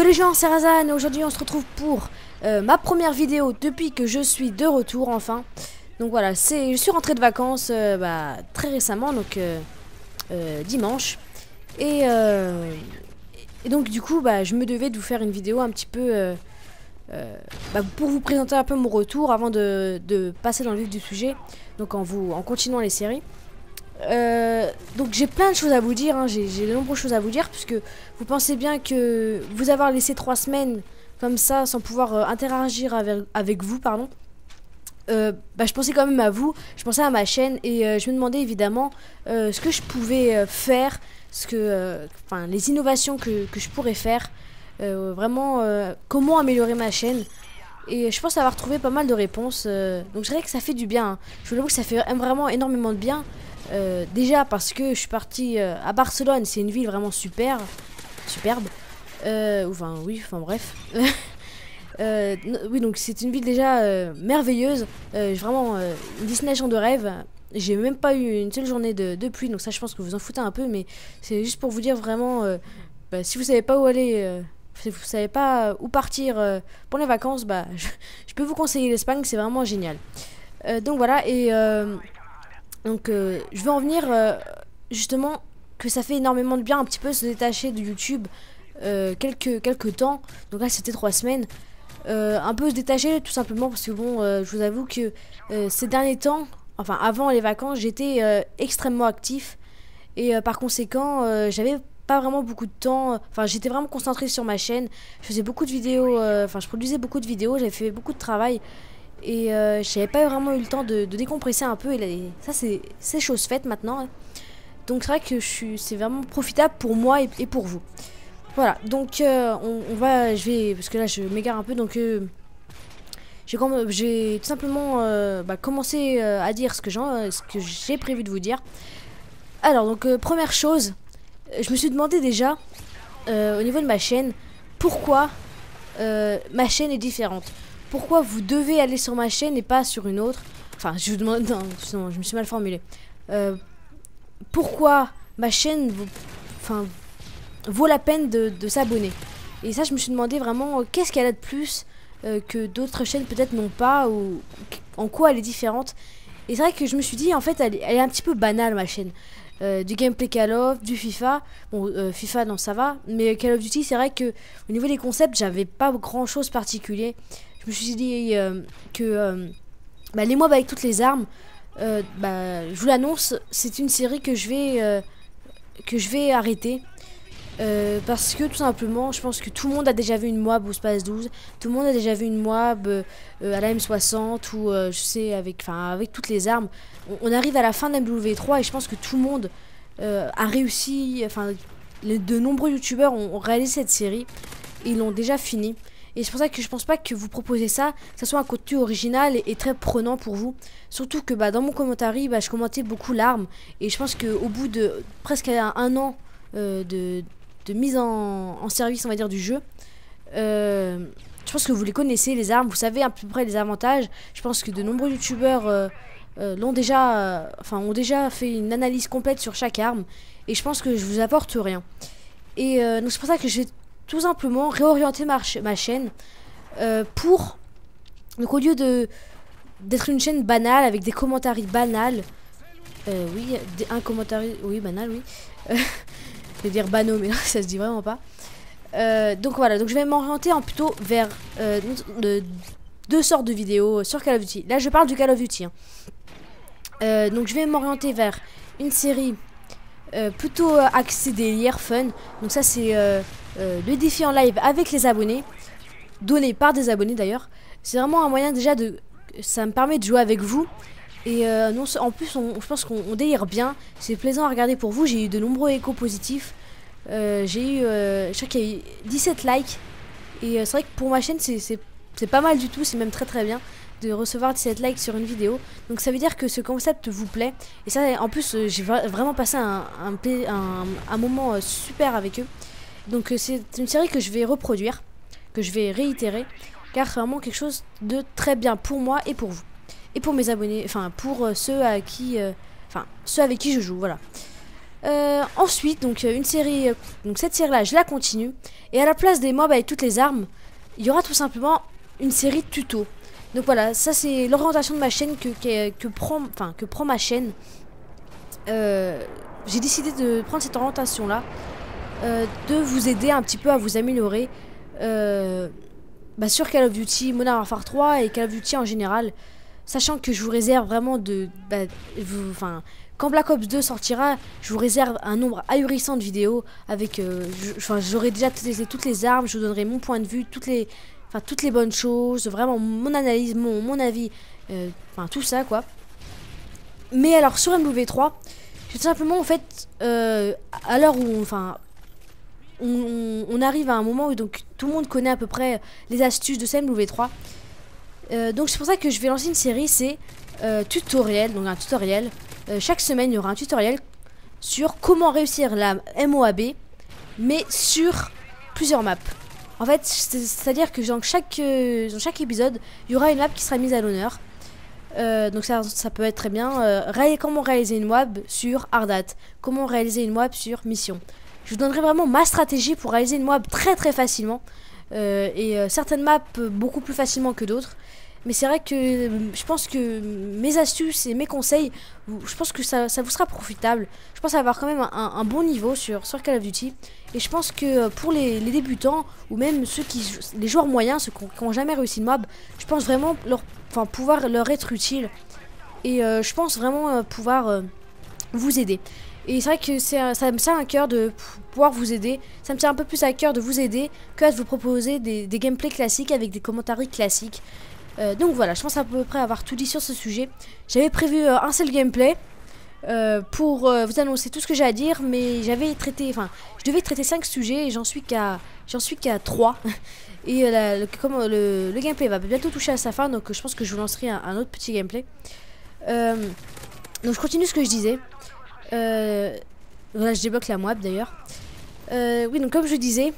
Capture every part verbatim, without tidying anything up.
Yo les gens, c'est Razan et aujourd'hui on se retrouve pour euh, ma première vidéo depuis que je suis de retour enfin. Donc voilà, c'est, je suis rentrée de vacances euh, bah, très récemment, donc euh, euh, dimanche. Et, euh, et donc du coup bah, je me devais de vous faire une vidéo un petit peu euh, euh, bah, pour vous présenter un peu mon retour avant de, de passer dans le vif du sujet. Donc en, vous, en continuant les séries. Euh, donc j'ai plein de choses à vous dire, hein. j'ai de nombreuses choses à vous dire, puisque vous pensez bien que vous avoir laissé trois semaines comme ça sans pouvoir euh, interagir avec, avec vous, pardon, euh, bah, je pensais quand même à vous, je pensais à ma chaîne et euh, je me demandais évidemment euh, ce que je pouvais euh, faire, ce que, enfin, les innovations que, que je pourrais faire, euh, vraiment euh, comment améliorer ma chaîne. Et je pense avoir trouvé pas mal de réponses, euh, donc je dirais que ça fait du bien, hein. Je vous l'avoue que ça fait vraiment énormément de bien. Euh, déjà parce que je suis partie euh, à Barcelone, c'est une ville vraiment super, superbe. Euh, enfin oui, enfin bref. euh, oui, donc c'est une ville déjà euh, merveilleuse, euh, vraiment euh, une destination de rêve. J'ai même pas eu une seule journée de, de pluie, donc ça je pense que vous en foutez un peu, mais c'est juste pour vous dire vraiment, euh, bah, si vous savez pas où aller, euh, si vous savez pas où partir euh, pour les vacances, bah je, je peux vous conseiller l'Espagne, c'est vraiment génial. Euh, donc voilà et euh, Donc euh, je veux en venir euh, justement que ça fait énormément de bien un petit peu se détacher de YouTube euh, quelques, quelques temps. Donc là c'était trois semaines. Euh, un peu se détacher tout simplement parce que bon euh, je vous avoue que euh, ces derniers temps, enfin avant les vacances, j'étais euh, extrêmement actif. Et euh, par conséquent euh, j'avais pas vraiment beaucoup de temps. Enfin j'étais vraiment concentrée sur ma chaîne. Je faisais beaucoup de vidéos, euh, enfin je produisais beaucoup de vidéos, j'avais fait beaucoup de travail. Et euh, j'avais pas vraiment eu le temps de, de décompresser un peu. Et, là, et ça, c'est chose faite maintenant. Hein. Donc, c'est vrai que c'est vraiment profitable pour moi et, et pour vous. Voilà. Donc, euh, on, on va. Je vais. Parce que là, je m'égare un peu. Donc, euh, j'ai tout simplement euh, bah, commencé euh, à dire ce que j'ai prévu de vous dire. Alors, donc, euh, première chose, je me suis demandé déjà, euh, au niveau de ma chaîne, pourquoi euh, ma chaîne est différente. Pourquoi vous devez aller sur ma chaîne et pas sur une autre. Enfin, je vous demande... Non, non je me suis mal formulé. Euh, pourquoi ma chaîne vaut, enfin, vaut la peine de, de s'abonner. Et ça, je me suis demandé vraiment euh, qu'est-ce qu'elle a de plus euh, que d'autres chaînes peut-être n'ont pas, ou en quoi elle est différente. Et c'est vrai que je me suis dit, en fait, elle, elle est un petit peu banale, ma chaîne. Euh, du gameplay Call of, du FIFA. Bon, euh, FIFA, non, ça va. Mais Call of Duty, c'est vrai que au niveau des concepts, j'avais pas grand-chose particulier. Je me suis dit euh, que euh, bah, les mobs avec toutes les armes, euh, bah, je vous l'annonce, c'est une série que je vais, euh, que je vais arrêter. Euh, parce que tout simplement, je pense que tout le monde a déjà vu une mob au Space douze. Tout le monde a déjà vu une mob euh, à la M soixante ou euh, je sais, avec, avec toutes les armes. On, on arrive à la fin de M W trois et je pense que tout le monde euh, a réussi. Enfin, les, de nombreux youtubeurs ont, ont réalisé cette série et ils l'ont déjà fini. Et c'est pour ça que je pense pas que vous proposez ça, que ça soit un contenu original et, et très prenant pour vous. Surtout que bah, dans mon commentaire, bah, je commentais beaucoup l'arme. Et je pense qu'au bout de presque un, un an euh, de, de mise en, en service, on va dire, du jeu, euh, je pense que vous les connaissez, les armes. Vous savez à peu près les avantages. Je pense que de nombreux youtubeurs euh, euh, l'ont déjà, euh, enfin, ont déjà fait une analyse complète sur chaque arme. Et je pense que je vous apporte rien. Et euh, donc c'est pour ça que je vais tout simplement réorienter ma, ch ma chaîne euh, pour, donc au lieu de d'être une chaîne banale avec des commentaires banals, euh, oui, des, un commentaire, oui, banal, oui, euh, je vais dire bano, mais non, ça se dit vraiment pas. Euh, donc voilà, donc je vais m'orienter en plutôt vers euh, de, deux sortes de vidéos sur Call of Duty. Là, je parle du Call of Duty. Hein. Euh, donc je vais m'orienter vers une série Euh, plutôt euh, axé délire, fun. Donc ça c'est euh, euh, le défi en live avec les abonnés, donné par des abonnés d'ailleurs. C'est vraiment un moyen déjà de... Ça me permet de jouer avec vous. Et euh, non, en plus on, je pense qu'on délire bien. C'est plaisant à regarder pour vous. J'ai eu de nombreux échos positifs. Euh, J'ai eu... Euh, je crois qu'il y a eu dix-sept likes. Et euh, c'est vrai que pour ma chaîne c'est pas mal du tout. C'est même très très bien de recevoir dix-sept likes sur une vidéo. Donc ça veut dire que ce concept vous plaît. Et ça, en plus, euh, j'ai vraiment passé un, un, un, un moment euh, super avec eux. Donc euh, c'est une série que je vais reproduire, que je vais réitérer, car c'est vraiment quelque chose de très bien pour moi et pour vous. Et pour mes abonnés, enfin pour euh, ceux à qui... Euh, enfin, ceux avec qui je joue, voilà. Euh, ensuite, donc une série, euh, donc cette série-là, je la continue. Et à la place des mobs avec toutes les armes, il y aura tout simplement une série tuto. Donc voilà, ça c'est l'orientation de ma chaîne que, que, que, prend, enfin, que prend ma chaîne. Euh, J'ai décidé de prendre cette orientation-là, euh, de vous aider un petit peu à vous améliorer euh, bah, sur Call of Duty, Modern Warfare trois et Call of Duty en général. Sachant que je vous réserve vraiment de... Bah, vous, enfin... Quand Black Ops deux sortira, je vous réserve un nombre ahurissant de vidéos avec, euh, enfin, j'aurai déjà testé toutes les armes, je vous donnerai mon point de vue, toutes les, enfin, toutes les bonnes choses, vraiment mon analyse, mon, mon avis, euh, enfin tout ça quoi. Mais alors sur M W trois, tout simplement en fait, euh, à l'heure où, enfin, on, on, on arrive à un moment où donc tout le monde connaît à peu près les astuces de ce M W trois. Euh, donc c'est pour ça que je vais lancer une série, c'est euh, tutoriel, donc un tutoriel. Euh, chaque semaine, il y aura un tutoriel sur comment réussir la M O A B, mais sur plusieurs maps. En fait, c'est-à-dire que dans chaque, euh, dans chaque épisode, il y aura une map qui sera mise à l'honneur. Euh, donc ça, ça peut être très bien. Euh, comment réaliser une M O A B sur Ardat, comment réaliser une M O A B sur Mission. Je vous donnerai vraiment ma stratégie pour réaliser une M O A B très très facilement. Euh, et euh, certaines maps beaucoup plus facilement que d'autres. Mais c'est vrai que euh, je pense que mes astuces et mes conseils, je pense que ça, ça vous sera profitable. Je pense avoir quand même un, un bon niveau sur, sur Call of Duty. Et je pense que pour les, les débutants, ou même ceux qui, les joueurs moyens, ceux qui n'ont jamais réussi une M O A B, je pense vraiment leur, enfin, pouvoir leur être utile. Et euh, je pense vraiment euh, pouvoir euh, vous aider. Et c'est vrai que c'est, ça me tient à cœur de pouvoir vous aider. Ça me tient un peu plus à cœur de vous aider que de vous proposer des, des gameplays classiques avec des commentaires classiques. Euh, donc voilà, je pense à peu près avoir tout dit sur ce sujet. J'avais prévu euh, un seul gameplay euh, pour euh, vous annoncer tout ce que j'ai à dire, mais j'avais traité, enfin, je devais traiter cinq sujets et j'en suis qu'à, j'en suis qu'à trois. Et euh, la, le, comme le, le gameplay va bientôt toucher à sa fin, donc euh, je pense que je vous lancerai un, un autre petit gameplay. Euh, donc je continue ce que je disais. Euh, voilà, je débloque la M O A B d'ailleurs. Euh, oui, donc comme je disais,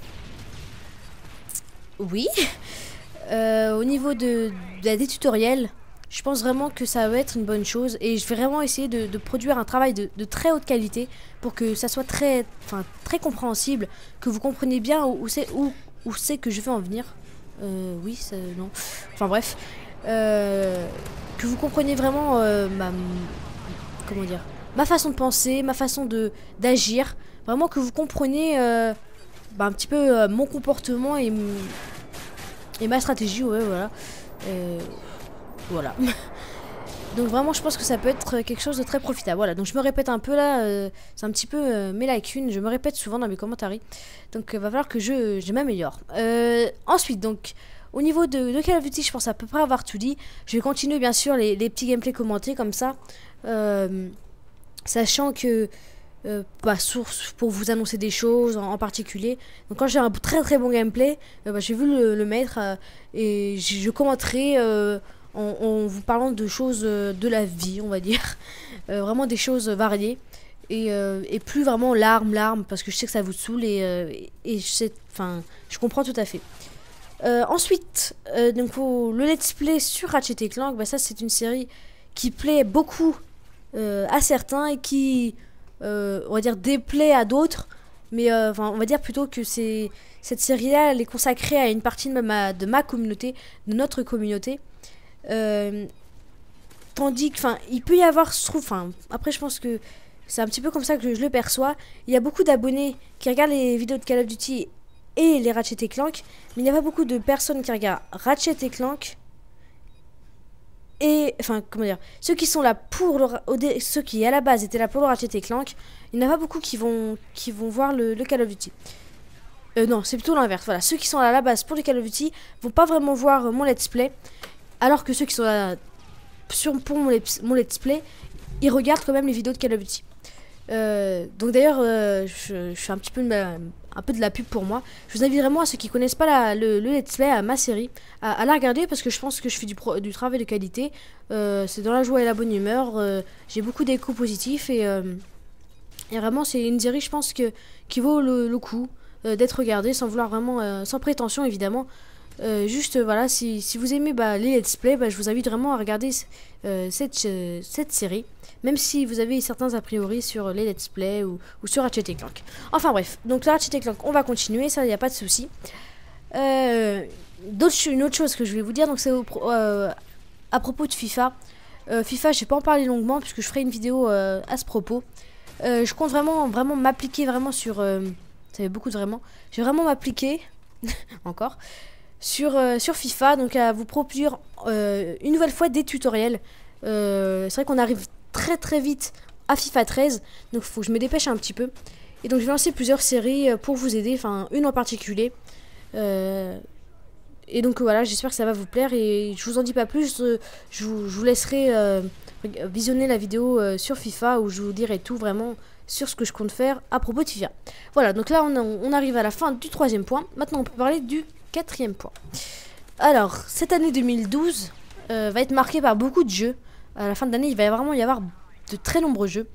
oui. Euh, au niveau de, de, des tutoriels, je pense vraiment que ça va être une bonne chose et je vais vraiment essayer de, de produire un travail de, de très haute qualité pour que ça soit très, enfin, très compréhensible, que vous compreniez bien où, où c'est où, où c'est que je veux en venir. Euh, oui, ça, non. Enfin bref, euh, que vous compreniez vraiment euh, ma, comment dire, ma façon de penser, ma façon de d'agir, vraiment que vous compreniez euh, bah, un petit peu euh, mon comportement et Et ma stratégie, ouais, voilà. Euh, voilà. Donc vraiment, je pense que ça peut être quelque chose de très profitable. Voilà, donc je me répète un peu là. Euh, c'est un petit peu euh, mes lacunes. Je me répète souvent dans mes commentaires. Donc il euh, va falloir que je, je m'améliore. Euh, ensuite, donc, au niveau de, de Call of Duty, je pense à peu près avoir tout dit. Je vais continuer, bien sûr, les, les petits gameplays commentés comme ça. Euh, sachant que... Euh, bah, source pour vous annoncer des choses en, en particulier. Donc quand j'ai un très très bon gameplay, euh, bah, j'ai vu le, le mettre euh, et je, je commenterai euh, en, en vous parlant de choses euh, de la vie, on va dire. Euh, vraiment des choses variées. Et, euh, et plus vraiment l'arme, l'arme, parce que je sais que ça vous saoule et, euh, et, et je sais, enfin, je comprends tout à fait. Euh, ensuite, euh, donc pour le let's play sur Ratchet et Clank, bah, ça c'est une série qui plaît beaucoup euh, à certains et qui... Euh, on va dire déplaît à d'autres, mais euh, enfin, on va dire plutôt que c'est cette série-là, elle est consacrée à une partie de ma, de ma communauté, de notre communauté. Euh, tandis que, enfin, il peut y avoir, je trouve, enfin, après je pense que c'est un petit peu comme ça que je le perçois. Il y a beaucoup d'abonnés qui regardent les vidéos de Call of Duty et les Ratchet et Clank, mais il n'y a pas beaucoup de personnes qui regardent Ratchet et Clank. Et, enfin, comment dire, ceux qui sont là pour le, au dé, ceux qui à la base étaient là pour le Ratchet et Clank, il n'y en a pas beaucoup qui vont, qui vont voir le, le Call of Duty. Euh, non, c'est plutôt l'inverse. Voilà, ceux qui sont là à la base pour le Call of Duty vont pas vraiment voir mon let's play, alors que ceux qui sont là sur, pour mon let's, mon let's play, ils regardent quand même les vidéos de Call of Duty. Euh, donc d'ailleurs, euh, je, je fais un petit peu de, un peu de la pub pour moi. Je vous invite vraiment à ceux qui connaissent pas la, le, le let's play, à ma série, à, à la regarder parce que je pense que je fais du, pro, du travail de qualité. Euh, c'est dans la joie et la bonne humeur. Euh, j'ai beaucoup d'échos positifs et, euh, et vraiment c'est une série, je pense que qui vaut le, le coup euh, d'être regardée sans vouloir vraiment, euh, sans prétention évidemment. Euh, juste euh, voilà, si, si vous aimez bah, les let's play, bah, je vous invite vraiment à regarder euh, cette, euh, cette série. même si vous avez certains a priori sur les let's play ou, ou sur Ratchet et Clank. Enfin bref, donc Ratchet et Clank, on va continuer, ça, il n'y a pas de souci. Euh, une autre chose que je vais vous dire, donc c'est euh, à propos de FIFA. Euh, FIFA, je vais pas en parler longuement puisque je ferai une vidéo euh, à ce propos. Euh, je compte vraiment, vraiment m'appliquer vraiment sur... Euh, ça fait beaucoup de vraiment. Je vais vraiment m'appliquer, encore, sur, euh, sur FIFA, donc à vous produire euh, une nouvelle fois des tutoriels. Euh, c'est vrai qu'on arrive très très vite à FIFA treize, donc il faut que je me dépêche un petit peu. Et donc je vais lancer plusieurs séries pour vous aider, enfin une en particulier. Euh, et donc voilà, j'espère que ça va vous plaire et je vous en dis pas plus, euh, je, vous, je vous laisserai euh, visionner la vidéo euh, sur FIFA où je vous dirai tout vraiment sur ce que je compte faire à propos de FIFA. Voilà, donc là on, a, on arrive à la fin du troisième point, maintenant on peut parler du quatrième point. Alors, cette année deux mille douze euh, va être marquée par beaucoup de jeux. À la fin de l'année, il va vraiment y avoir de très nombreux jeux.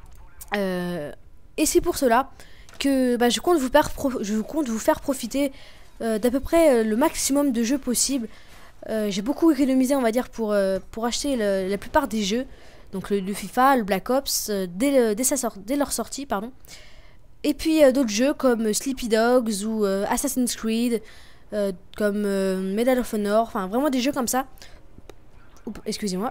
Euh, et c'est pour cela que bah, je, compte vous faire je compte vous faire profiter euh, d'à peu près euh, le maximum de jeux possible. Euh, J'ai beaucoup économisé, on va dire, pour, euh, pour acheter le, la plupart des jeux. Donc le, le FIFA, le Black Ops, euh, dès, le, dès, sa sor dès leur sortie, pardon. Et puis euh, d'autres jeux comme Sleepy Dogs ou euh, Assassin's Creed, euh, comme euh, Medal of Honor, enfin vraiment des jeux comme ça. Excusez-moi.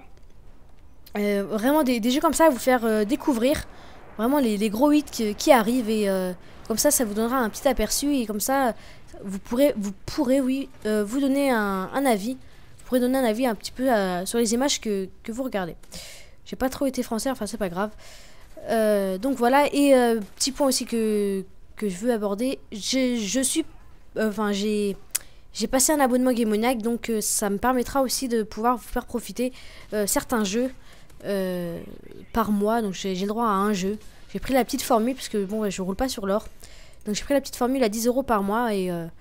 Euh, vraiment des, des jeux comme ça à vous faire euh, découvrir vraiment les, les gros hits qui, qui arrivent et euh, comme ça ça vous donnera un petit aperçu et comme ça vous pourrez vous pourrez oui euh, vous donner un, un avis vous pourrez donner un avis un petit peu euh, sur les images que, que vous regardez. J'ai pas trop été français, enfin c'est pas grave. Euh, donc voilà, et euh, petit point aussi que, que je veux aborder, je, je suis enfin euh, j'ai j'ai passé un abonnement Gamoniac, donc euh, ça me permettra aussi de pouvoir vous faire profiter euh, certains jeux Euh, par mois, donc j'ai le droit à un jeu. J'ai pris la petite formule parce que bon ouais, je roule pas sur l'or, donc j'ai pris la petite formule à dix euros par mois et euh,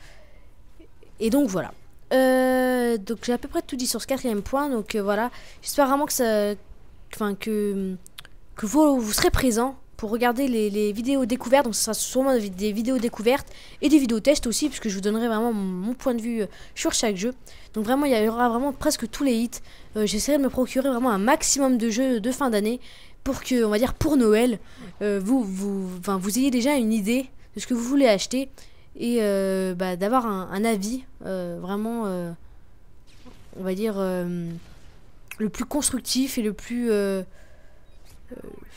et donc voilà. Euh, donc j'ai à peu près tout dit sur ce quatrième point, donc euh, voilà. J'espère vraiment que ça, enfin que que vous vous serez présents pour regarder les, les vidéos découvertes. Donc ce sera sûrement des vidéos découvertes et des vidéos tests aussi, puisque je vous donnerai vraiment mon, mon point de vue sur chaque jeu. Donc vraiment il y aura vraiment presque tous les hits. Euh, J'essaierai de me procurer vraiment un maximum de jeux de fin d'année pour que, on va dire pour Noël, euh, vous, vous, enfin, vous ayez déjà une idée de ce que vous voulez acheter et euh, bah, d'avoir un, un avis euh, vraiment, euh, on va dire, euh, le plus constructif et le plus... Euh, euh,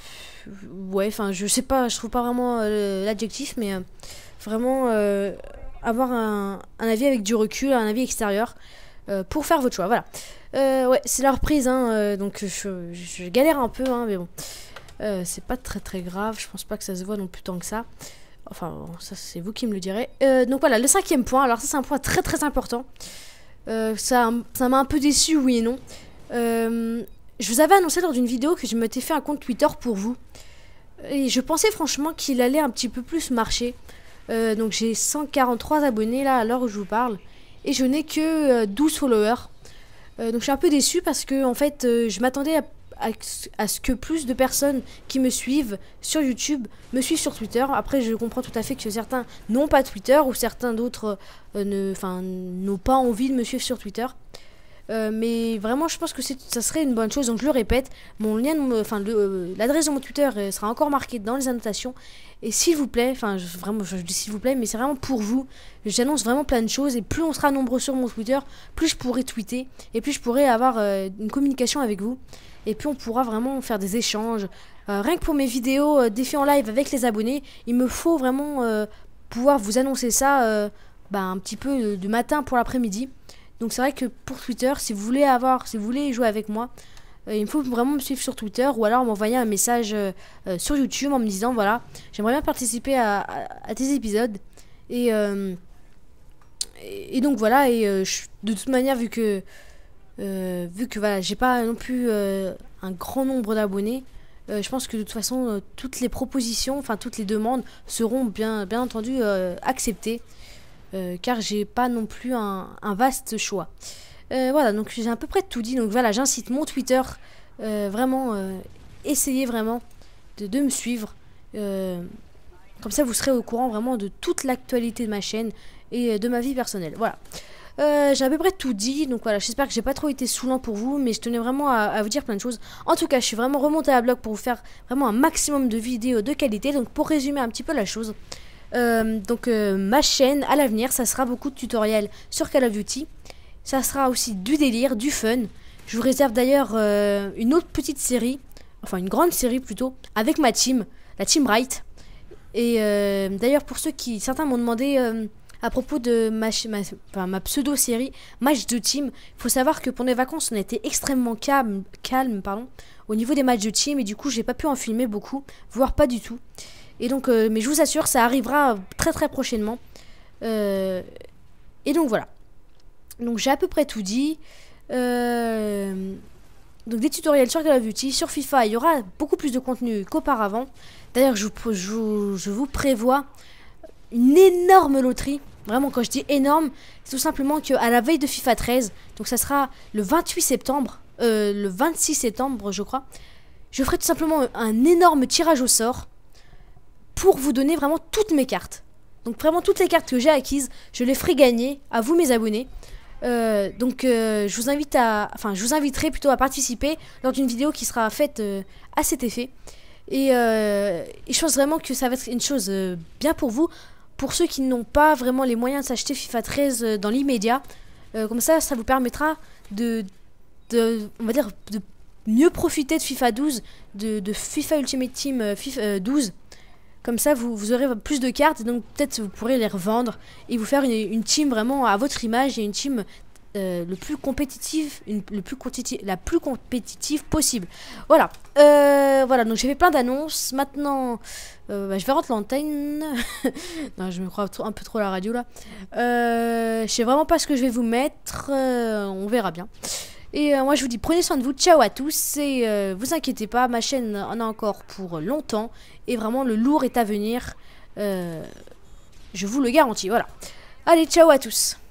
ouais, enfin, je sais pas, je trouve pas vraiment euh, l'adjectif, mais euh, vraiment euh, avoir un, un avis avec du recul, un avis extérieur euh, pour faire votre choix. Voilà. Euh, ouais, c'est la reprise, hein, euh, donc je, je galère un peu, hein, mais bon, euh, c'est pas très très grave. Je pense pas que ça se voit non plus tant que ça. Enfin, bon, ça c'est vous qui me le direz. Euh, donc voilà, le cinquième point. Alors ça c'est un point très très important. Euh, ça, ça m'a un peu déçu, oui et non. Euh, je vous avais annoncé lors d'une vidéo que je m'étais fait un compte Twitter pour vous. Et je pensais franchement qu'il allait un petit peu plus marcher. Euh, donc j'ai cent quarante-trois abonnés là à l'heure où je vous parle. Et je n'ai que euh, douze followers. Euh, donc je suis un peu déçue parce que en fait euh, je m'attendais à, à, à ce que plus de personnes qui me suivent sur YouTube me suivent sur Twitter. Après je comprends tout à fait que certains n'ont pas Twitter ou certains d'autres euh, ne, n'ont pas envie de me suivre sur Twitter. Euh, mais vraiment je pense que ça serait une bonne chose, donc je le répète, mon lien, enfin euh, l'adresse de mon Twitter euh, sera encore marquée dans les annotations. Et s'il vous plaît, enfin vraiment je, je dis s'il vous plaît, mais c'est vraiment pour vous, j'annonce vraiment plein de choses et plus on sera nombreux sur mon Twitter, plus je pourrai tweeter et plus je pourrai avoir euh, une communication avec vous et puis on pourra vraiment faire des échanges. Euh, rien que pour mes vidéos euh, défis en live avec les abonnés, il me faut vraiment euh, pouvoir vous annoncer ça euh, bah, un petit peu de, de matin pour l'après-midi. Donc c'est vrai que pour Twitter, si vous voulez avoir, si vous voulez jouer avec moi, euh, il me faut vraiment me suivre sur Twitter ou alors m'envoyer un message euh, euh, sur YouTube en me disant voilà, j'aimerais bien participer à, à, à tes épisodes et, euh, et, et donc voilà et euh, je, de toute manière vu que euh, vu que voilà j'ai pas non plus euh, un grand nombre d'abonnés, euh, je pense que de toute façon euh, toutes les propositions, enfin toutes les demandes seront bien bien entendu euh, acceptées. Euh, car j'ai pas non plus un, un vaste choix. Euh, voilà, donc j'ai à peu près tout dit. Donc voilà, j'incite mon Twitter, euh, vraiment, euh, essayez vraiment de, de me suivre. Euh, comme ça, vous serez au courant vraiment de toute l'actualité de ma chaîne et de ma vie personnelle. Voilà. Euh, j'ai à peu près tout dit, donc voilà, j'espère que j'ai pas trop été saoulant pour vous, mais je tenais vraiment à, à vous dire plein de choses. En tout cas, je suis vraiment remonté à la blog pour vous faire vraiment un maximum de vidéos de qualité. Donc pour résumer un petit peu la chose, euh, donc euh, ma chaîne à l'avenir, ça sera beaucoup de tutoriels sur Call of Duty. Ça sera aussi du délire, du fun. Je vous réserve d'ailleurs euh, une autre petite série, enfin une grande série plutôt, avec ma team, la team Right. Et euh, d'ailleurs pour ceux qui, certains m'ont demandé... Euh, à propos de ma, ma, enfin, ma pseudo-série Match de team, il faut savoir que pendant les vacances, on a été extrêmement calme, calme pardon, au niveau des matchs de team. Et du coup, j'ai pas pu en filmer beaucoup, voire pas du tout. Et donc, euh, mais je vous assure, ça arrivera très très prochainement. Euh, et donc voilà. Donc j'ai à peu près tout dit. Euh, donc des tutoriels sur Call of Duty, sur FIFA, il y aura beaucoup plus de contenu qu'auparavant. D'ailleurs, je, je, je vous prévois une énorme loterie. Vraiment, quand je dis énorme, c'est tout simplement qu'à la veille de FIFA treize, donc ça sera le vingt-huit septembre, euh, le vingt-six septembre je crois, je ferai tout simplement un énorme tirage au sort pour vous donner vraiment toutes mes cartes. Donc vraiment toutes les cartes que j'ai acquises, je les ferai gagner à vous mes abonnés. Euh, donc euh, je vous invite à, enfin je vous inviterai plutôt à participer lors d'une vidéo qui sera faite euh, à cet effet. Et, euh, et je pense vraiment que ça va être une chose euh, bien pour vous. Pour ceux qui n'ont pas vraiment les moyens de s'acheter FIFA treize dans l'immédiat, euh, comme ça, ça vous permettra de, de, on va dire, de mieux profiter de FIFA douze, de, de FIFA Ultimate Team euh, FIFA douze. Comme ça, vous, vous aurez plus de cartes, et donc peut-être vous pourrez les revendre et vous faire une, une team vraiment à votre image et une team euh, le plus compétitive, une, le plus compétitive, la plus compétitive possible. Voilà, euh, voilà. Donc j'ai fait plein d'annonces. Maintenant. Euh, bah, je vais rentrer l'antenne. Non, je me crois un peu trop à la radio là. Euh, je sais vraiment pas ce que je vais vous mettre. Euh, on verra bien. Et euh, moi je vous dis prenez soin de vous. Ciao à tous. Et euh, vous inquiétez pas, ma chaîne en a encore pour longtemps. Et vraiment le lourd est à venir. Euh, je vous le garantis. Voilà. Allez, ciao à tous.